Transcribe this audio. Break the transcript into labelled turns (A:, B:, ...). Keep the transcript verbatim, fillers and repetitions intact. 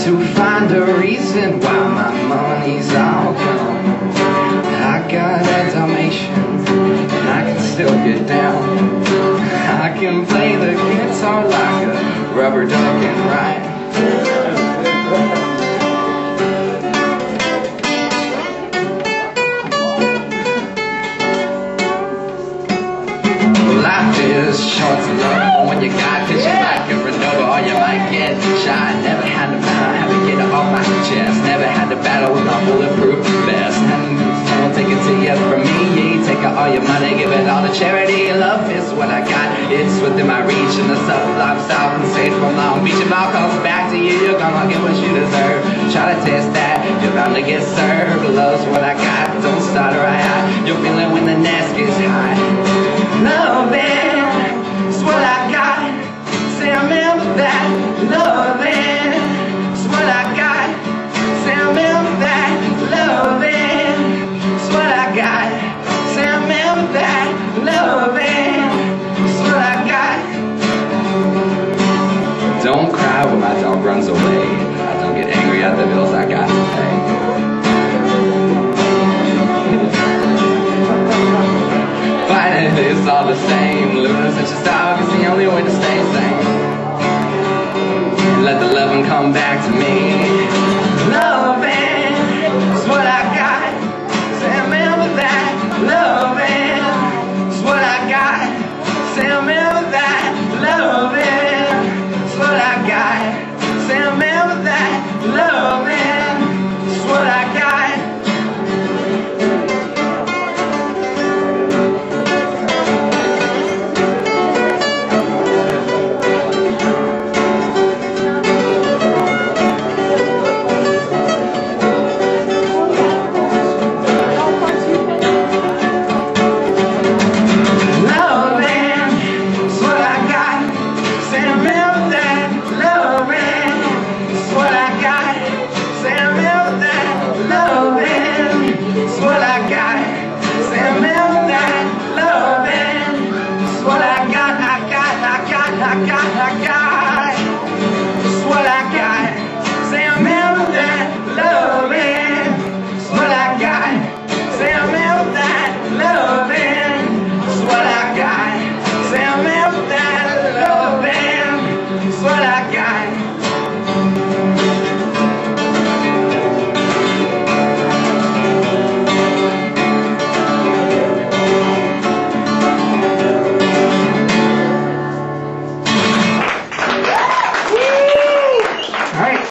A: to find a reason why my money's all gone. I got a Dalmatian, and I can still get down. I can play the guitar like a rubber duck and rhyme. Life is short to love when you got, cause you like it Renova, or you might get shy. Never had to battle, had to get it off my chest. Never had to battle with my bulletproof vest. And someone take it to you from me, yeah, take all your money, give it all to charity. Love is what I got, it's within my reach. In the sublime south and safe from Long Beach. If it all comes back to you, you're gonna get what you deserve. Try to taste that, you're bound to get served. Love's what I got, don't start a riot. You'll feel it when the nest gets high. Lovin' is what I got. Say remember that. Lovin' is what I got. Say remember that. Lovin' is what I got. Say remember that. Lovin' is what I got. Don't cry when my dog runs away. I don't get angry at the bills I got to pay. It's all the same. Living in such a style is the only way to stay sane. Let the lovin' come back to me. Lovin' is what I got. Say remember that. Lovin' is what I got. Say remember that. Lovin' is what I got. Say remember